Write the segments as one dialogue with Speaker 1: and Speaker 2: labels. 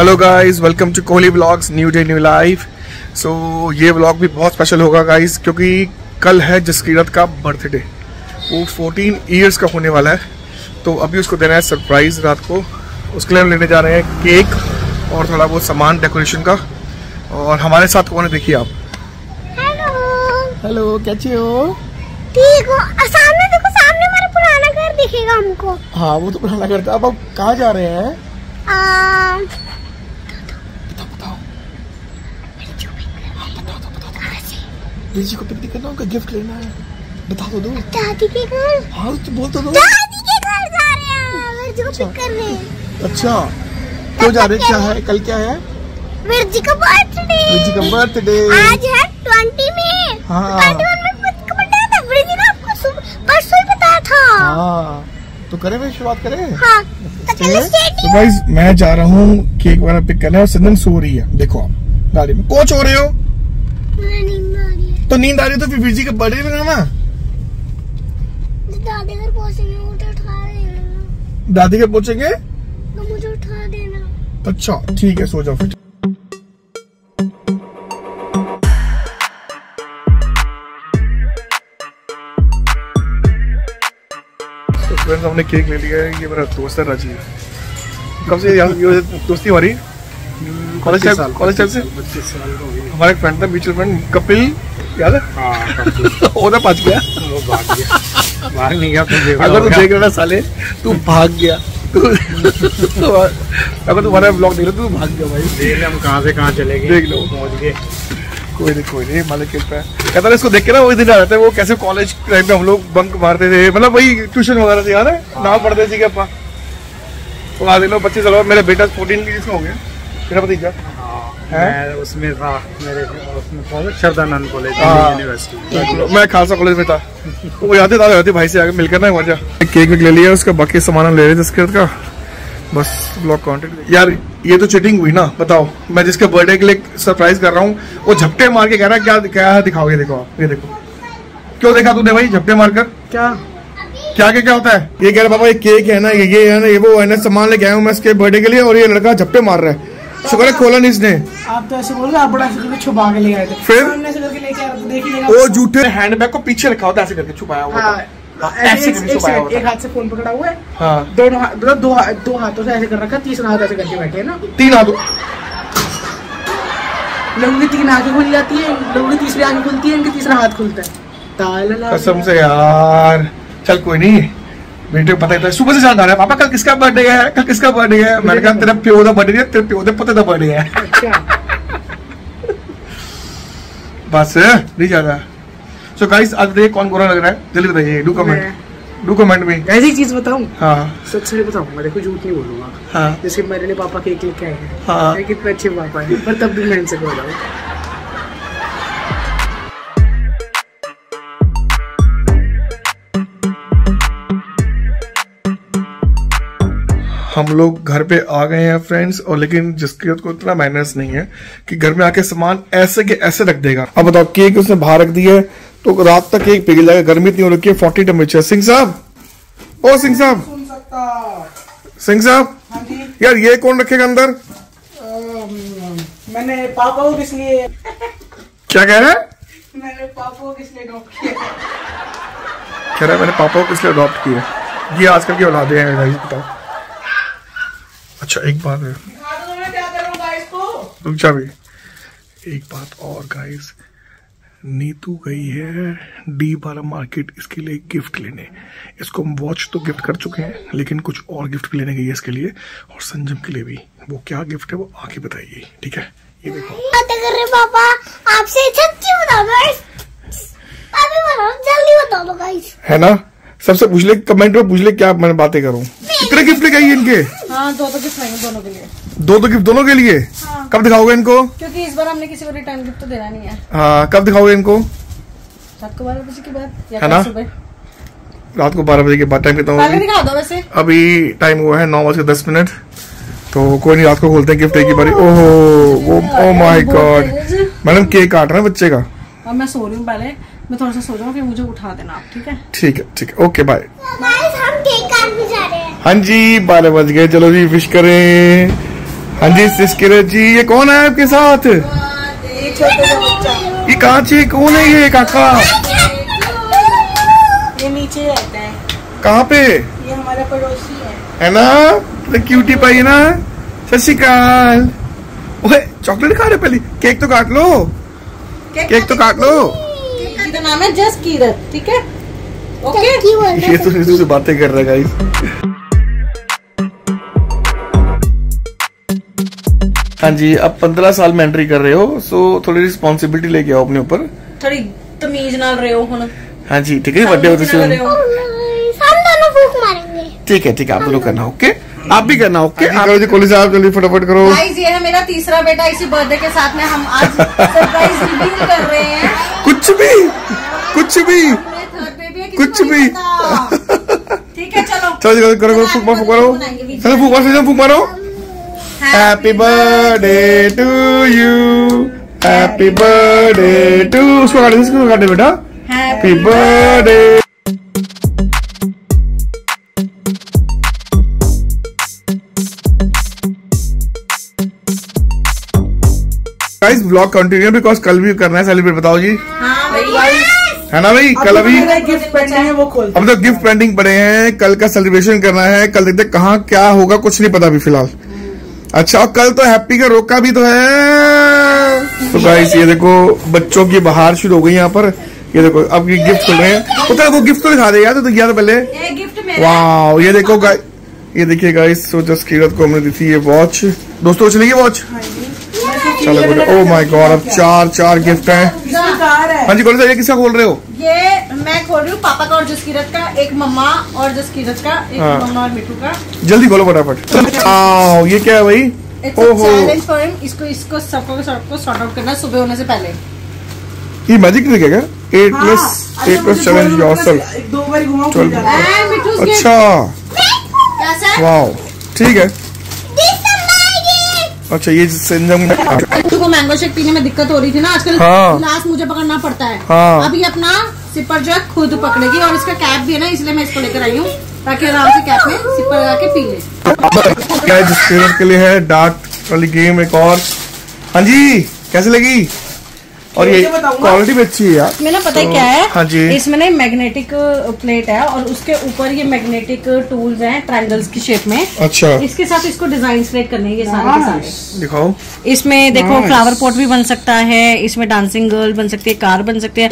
Speaker 1: Hello guys, welcome to Kohli vlogs, new day new life. So ये vlog भी बहुत special होगा गाइस, क्योंकि कल है जसकीरत का बर्थडे। वो 14 इयर्स का होने वाला है, तो अभी उसको देना है सरप्राइज रात को। उसके लिए हम लेने जा रहे हैं केक और थोड़ा बहुत सामान डेकोरेशन का। और हमारे साथ कौन है देखिए आप। हेलो, कैसे हो?
Speaker 2: ठीक हो? सामने देखो, सामने हमारा पुराना घर दिखेगा हमको।
Speaker 1: हाँ, वो तो पुराना घर था। अब आप कहाँ जा रहे हैं? बताओ। को पिकनिक करना, उनका गिफ्ट लेना है। बता तो दो।
Speaker 2: दादी के घर।
Speaker 1: हाँ, तो बोल तो दो।
Speaker 2: दादी के घर जा रहे हैं, विरजी को पिक करने।
Speaker 1: अच्छा, क्यों जा रहे? क्या है? कल क्या है?
Speaker 2: विरजी का बर्थडे।
Speaker 1: विरजी का बर्थडे
Speaker 2: आज है 20 में।
Speaker 1: हाँ,
Speaker 2: 21 में का बर्थडे था। विरजी ने आपको परसों ही बताया था।
Speaker 1: हाँ, तो करें फिर शुरुआत करें।
Speaker 2: हाँ,
Speaker 1: तो गाइस मैं जा रहा हूँ केक वगैरह पिक करने और सिंधन सो रही है। देखो आप गाड़ी में कोच हो रहे हो।
Speaker 2: नींद आ रही है।
Speaker 1: तो नींद आ रही है तो फिर विरजी का बर्थडे बनाना।
Speaker 2: दादी घर पहुंचेंगे, मुझे उठा देना।
Speaker 1: दादी घर पहुंचेंगे
Speaker 2: तो मुझे उठा देना।
Speaker 1: अच्छा ठीक है, सो जाओ फिर। फ्रेंड्स, हमने केक ले लिया है। ये मेरा दोस्त है राजीव। कब से ये दोस्ती हमारी? कॉलेज टाइम से।
Speaker 3: 25 साल हो गए।
Speaker 1: हमारा एक फ्रेंड था, म्यूचुअल फ्रेंड कपिल, याद है? वो तो भाग गया।
Speaker 3: वो भाग गया, भाग नहीं गया।
Speaker 1: अगर तू देख रहा ना साले, तू भाग गया। अगर तुम्हारा ब्लॉग देख रहा तू भाग गया भाई।
Speaker 3: देख ले हम कहाँ से कहाँ चले गए।
Speaker 1: देख लो,
Speaker 3: पहुँच गए।
Speaker 1: कोई नहीं मालिक कृपा है। कहता है इसको देख के ना वही दिन आ जाता है, वो कैसे कॉलेज टाइम में हम लोग बंक मारते थे, मतलब वही ट्यूशन वगैरह से, याद है? नाम पढ़ते थे अपना। तो आज लो 25 साल मेरा बेटा 14 की जिसका हो गया, मेरा भतीजा।
Speaker 3: मैं उसमें था, मेरे उसमें कॉलेज श्रद्धानंद कॉलेज यूनिवर्सिटी।
Speaker 1: मैं खालसा कॉलेज में था। वो याद है भाई से आगे मिलकर ना वजह। केक ले लिया, उसका बाकी सामान हम ले रहे थे इसके का। बस ब्लॉग कॉन्टेक्ट। यार ये तो चीटिंग हुई ना, बताओ। मैं जिसके बर्थडे के लिए सरप्राइज कर रहा हूँ, वो झपटे मार के कह रहा है क्या दिखाओगे? देखो आप, ये देखो। क्यों देखा तूने भाई झपटे मारकर? क्या होता है? ये कह रहा पापा ये केक है ना, ये है ना, ये वो है ना, सामान लेके आया हूँ मैं इसके बर्थडे के लिए, और ये लड़का झपटे मार रहा है। शुक्र है खोला नहीं इसने।
Speaker 4: आप तो ऐसे बोल रहे, आप बड़ा छुपा के ले आए थे।
Speaker 1: फिर
Speaker 4: देख लीजिएगा,
Speaker 1: वो जूठे हैंडबैग को पीछे रखा होता है, ऐसे करके छुपाया हुआ।
Speaker 4: एक हाथ से फोन पकड़ा हुआ है।
Speaker 1: हाँ,
Speaker 4: दो हाथों से ऐसे कर रखा, तीसरा हाथ ऐसे करके बैठे है ना।
Speaker 1: 3 हाथों।
Speaker 4: लोगों की 3 आंखें खुल जाती है, लोगों की तीसरी आंखें खुलती है, इनके तीसरा हाथ खुलता है।
Speaker 1: कसम से यार। चल कोई नहीं, बेटे को पता ही था। सुबह से जान रहा है पापा कल किसका बर्थडे है, कल किसका बर्थडे है। मैंने कहा तेरा प्यो का बर्थडे है, तेरे प्यो के पते का बर्थडे है। बस नहीं ज्यादा। सो गाइस, आज देखिए कौन गोरा लग रहा है, जल्दी बताइए। डू कमेंट में।
Speaker 4: ऐसी चीज बताऊं?
Speaker 1: हाँ,
Speaker 4: सच से बताऊंगा, देखो झूठ नहीं बोलूंगा।
Speaker 1: हाँ,
Speaker 4: जैसे मेरे लिए पापा केक लेके आए हैं।
Speaker 1: हाँ,
Speaker 4: कितने अच्छे पापा है, पर तब भी मैं इनसे बोल रहा हूँ।
Speaker 1: हम लोग घर पे आ गए हैं फ्रेंड्स, और लेकिन जसकीरत को इतना मैनर्स नहीं है कि घर में आके सामान ऐसे के ऐसे रख देगा। अब बताओ, केक उसने बाहर रख दिया है तो रात तक केक पिघल जाएगा। गर्मी इतनी हो रखी है, 40 टेम्परेचर। सिंह साहब, ओ सिंह साहब, सिंह साहब, यार ये कौन रखेगा अंदर?
Speaker 4: मैंने पापा को किस लिए
Speaker 1: क्या कह रहा है?
Speaker 4: मैंने पापा को किस लिए अडॉप्ट किया?
Speaker 1: कह रहा है मैंने पापा को किस लिए अडॉप्ट किया। ये आजकल की औलादे हैं गाइस, बताओ। अच्छा एक बात है, रुक जा भी। एक बात और गाइस, नीतू गई है D12 मार्केट इसके लिए गिफ्ट लेने। इसको हम वॉच तो गिफ्ट कर चुके हैं, लेकिन कुछ और गिफ्ट भी लेने गई है इसके लिए, और संजम के लिए भी। वो क्या गिफ्ट है वो आके बताइए, ठीक है? ये देखो।
Speaker 2: बातें कर रहे पापा, आपसे सच्ची बता दो, अभी बताओ, जल्दी बता दो गाइस।
Speaker 1: है ना, सबसे पूछ ले, कमेंट में पूछ ले क्या मैं बातें करूं। कितने गिफ्ट लेके आई इनके?
Speaker 4: हाँ, 2 गिफ्ट लाएंगे दोनों के लिए।
Speaker 1: 2 गिफ्ट दोनों के लिए?
Speaker 4: हाँ।
Speaker 1: कब दिखाओगे इनको?
Speaker 4: क्योंकि इस बार हमने किसी को रिटर्न गिफ्ट तो देना नहीं है।
Speaker 1: हाँ, कब दिखाओगे इनको?
Speaker 4: रात को 12 बजे के बाद,
Speaker 1: है ना? रात को 12 बजे के बाद। टाइम कितना
Speaker 4: हुआ? दिखा दो वैसे।
Speaker 1: अभी टाइम हुआ है 9:10। तो कोई नहीं, रात को खोलते हैं गिफ्ट एक ही बारी। Oh my god, madam cake काट रहे हैं बच्चे का।
Speaker 4: अब मैं सो रही हूँ, पहले मैं थोड़ा सा सो जाऊँ, फिर मुझे उठा देना आप, ठीक है?
Speaker 1: ठीक है, ओके बाय।
Speaker 2: हम केक काटने जा रहे हैं।
Speaker 1: हाँ जी, 12 बज गए। चलो जी विश करें। हाँ जी जसकीरत जी, ये कौन है आपके साथ?
Speaker 4: ये छोटे सा बच्चा,
Speaker 1: ये कांची कौन है ये काका?
Speaker 4: ये नीचे रहता है,
Speaker 1: कहाँ पे?
Speaker 4: ये हमारा पड़ोसी है
Speaker 1: ना? तो क्यूटी पाई है ना। सत श्री अकाल। ओए चॉकलेट खा रहे पहले, केक तो काट लो, केक तो काट लो।
Speaker 4: इसका नाम है जसकीरत, ठीक है? ओके।
Speaker 1: ये तो इसी से बातें कर रहा है गाइस। हाँ जी, अब 15 साल में एंट्री कर रहे हो, सो थोड़ी रिस्पॉन्सिबिलिटी लेके आओ अपने ऊपर,
Speaker 4: थोड़ी तमीज नाल रहे हो हुन।
Speaker 1: हाँ जी ठीक है, बर्थडे होते से
Speaker 2: हम दोनों फूक मारेंगे।
Speaker 1: ठीक है आप दोनों करना, ओके? आप भी करना, ओके? करो जी कोहली साहब, जल्दी फटाफट करो।
Speaker 4: गाइस ये है मेरा तीसरा बेटा, इसी बर्थडे के साथ में हम आज सरप्राइज रिवील कर रहे हैं।
Speaker 1: कुछ भी कुछ भी कुछ भी।
Speaker 4: ठीक है चलो
Speaker 1: चलो करो, फूक मारो, चलो फूक मारो। Happy birthday to you, happy birthday to, उसको काटे बेटा, happy birthday. Guys blog continue because कल भी करना है सेलिब्रेट, बताओ जी।
Speaker 4: हाँ भाई,
Speaker 1: है ना भाई? कल अभी
Speaker 4: गिफ्ट पेंडिंग है, वो खोल।
Speaker 1: अब तो गिफ्ट पेंडिंग पड़े हैं, कल का सेलिब्रेशन करना है, कल देखते कहाँ क्या होगा, कुछ नहीं पता अभी फिलहाल। अच्छा, और कल तो हैप्पी का रोका भी तो है। तो गाइस ये देखो बच्चों की बहार शुरू हो गई यहाँ पर, ये देखो अब ये गिफ्ट खुल रहे हैं। तो वो गिफ्ट तो दिखा दे यार, तो दिया था पहले। वाह, ये देखो गाइस, ये देखिए गाइस, तो जसकीरत को हमने दी थी ये वॉच। दोस्तों चलेगी वॉच? चलो बेटा, ओह माय गॉड, अब चार गिफ्ट हैं। हाँ जी बोलो, ये किसका खोल रहे हो?
Speaker 4: ये मैं खोल रही हूँ पापा का और जसकीरत का, एक मम्मा और जसकीरत का, एक मम्मा और मिठू का।
Speaker 1: जल्दी बोलो फटाफट। आओ, ये क्या है भाई? ओहो,
Speaker 4: चैलेंज फॉर हिम, इसको सबको सॉर्ट आउट करना सुबह होने से पहले।
Speaker 1: ये मैजिक ट्रिक है क्या? 8+8+ चैलेंज योरसेल्फ।
Speaker 4: 2 बार घुमाओ।
Speaker 1: अच्छा वाह, ठीक है। अच्छा ये संजम
Speaker 4: को मैंगो शेक पीने में दिक्कत हो रही थी ना आजकल, ग्लास मुझे पकड़ना पड़ता है।
Speaker 1: हाँ।
Speaker 4: अभी अपना सिपर जो है खुद पकड़ेगी, और इसका कैप भी है ना, इसलिए मैं इसको लेकर आई हूँ ताकि आराम से कैप में सिपर लगा के पी ले।
Speaker 1: क्या जसकीरत के लिए है डार्क वाली गेम एक और। हाँ जी कैसे लगी? और ये क्वालिटी भी अच्छी है यार।
Speaker 4: इसमें ना पता है क्या है?
Speaker 1: हाँ जी,
Speaker 4: इसमें ना मैग्नेटिक प्लेट है और उसके ऊपर ये मैग्नेटिक टूल्स हैं ट्रायंगल्स की शेप में।
Speaker 1: अच्छा,
Speaker 4: इसके साथ इसको डिजाइन क्रिएट करने हैं ये सारे के सारे।
Speaker 1: दिखाओ।
Speaker 4: इसमें देखो फ्लावर पॉट भी बन सकता है, इसमें डांसिंग गर्ल बन सकती है, कार बन सकती है।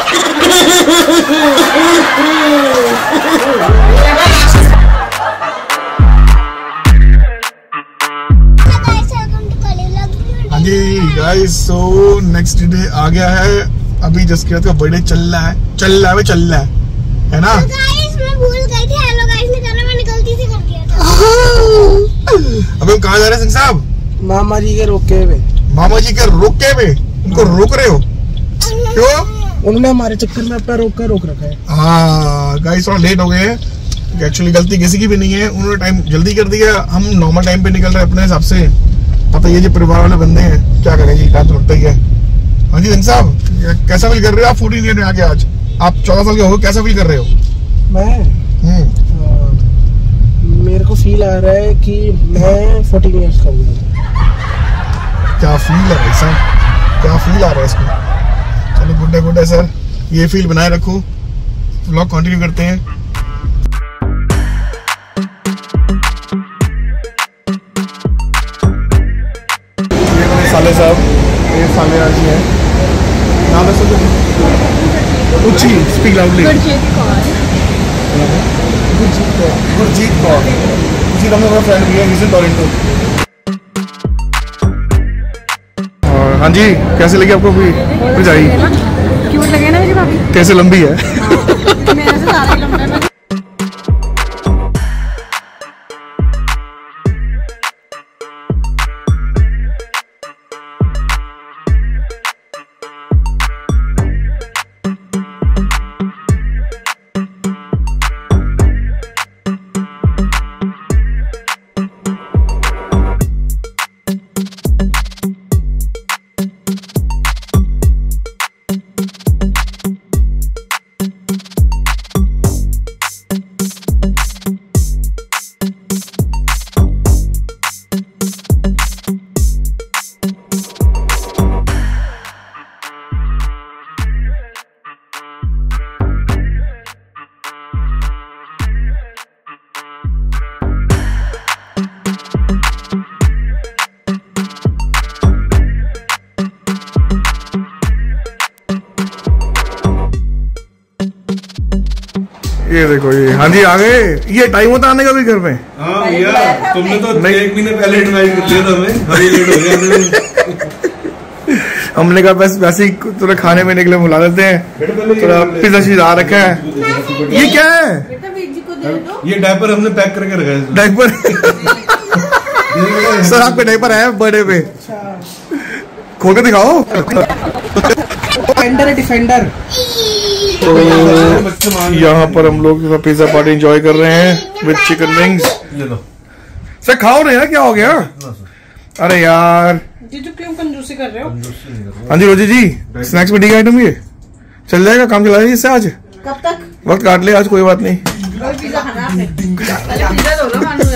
Speaker 1: हाँ जी गाइस, सो नेक्स्ट डे आ गया है, अभी जसकीरत का बर्थडे चल रहा है है ना?
Speaker 2: गाइस मैं भूल गई थी हेलो गाइस निकालना, मैंने गलती से कर दिया था।
Speaker 1: अबे हम कहाँ जा रहे हैं सिंह साहब?
Speaker 3: मामा जी के रोके में।
Speaker 1: मामा जी के रोके में? उनको रोक रहे हो क्यों?
Speaker 3: उन्होंने हमारे चक्कर में अपना रोक रखा है।
Speaker 1: हाँ गाइस थोड़ा लेट हो गए हैं, एक्चुअली गलती किसी की भी नहीं है, उन्होंने टाइम जल्दी कर दिया, हम नॉर्मल टाइम पे निकल रहे हैं अपने हिसाब से। पता ये जो परिवार वाले बंदे हैं, क्या करें जी, टाइम तो लगता ही है। हाँ जी सिंह साहब कैसा फील कर रहे हो आप 14 ईयर में आके? आज आप 14 साल के हो, कैसा फील कर रहे हो?
Speaker 3: मैं मेरे को फील आ रहा है कि मैं 14 ईयर्स का हूँ।
Speaker 1: क्या फील है भाई साहब, क्या फील आ रहा है इसको? चलो गुड है सर, ये फील बनाए रखो, व्लॉग कंटिन्यू करते हैं। साले साहब, ये साले राजी है, नाम है सब उची, स्पीक लाउडली। गुरजीत कौर, उसी नाम से मेरा फ्रेंड भी है, he's in Toronto। और हाँ जी कैसे लगी आपको? भी जाइए,
Speaker 4: क्यूट लगे ना मेरी भाभी?
Speaker 1: कैसे लंबी है?
Speaker 4: मेरे से ज्यादा लंबा है।
Speaker 1: ये देखो ये, हाँ जी आ गए। ये टाइम होता आने का भी घर पे?
Speaker 5: हाँ भैया, तुमने तो 1 महीने पहले इनवाइट कर दिया था हमें, अभी लेट हो गया।
Speaker 1: हमने कहा बस वैसे ही थोड़ा खाने में निकले बुला लेते हैं, थोड़ा पिज्जा शीज़ा आ रखा है। ये क्या है?
Speaker 4: बेटा वीर जी को दे दो।
Speaker 5: ये डायपर हमने पैक करके रखा है।
Speaker 1: डायपर सर आपका डायपर है बर्थडे पे, खोल के दिखाओ।
Speaker 3: डिफेंडर है, डिफेंडर।
Speaker 1: तो यहाँ पर हम लोग पिज्जा पार्टी एंजॉय कर रहे हैं विद चिकन विंग्स।
Speaker 5: ले लो
Speaker 1: सर खाओ नहीं यार, क्या हो गया? अरे यार
Speaker 4: जीजू क्यों कंजूसी कर रहे हो?
Speaker 1: हाँ जी रोजी जी, स्नैक्स में ठीक आइटम ये चल जाएगा, काम चला जाएगी इससे आज।
Speaker 4: कब तक?
Speaker 1: वक्त काट ले आज, कोई बात नहीं।
Speaker 4: पिज्जा खाना आपने? पहले पिज्जा दो ना।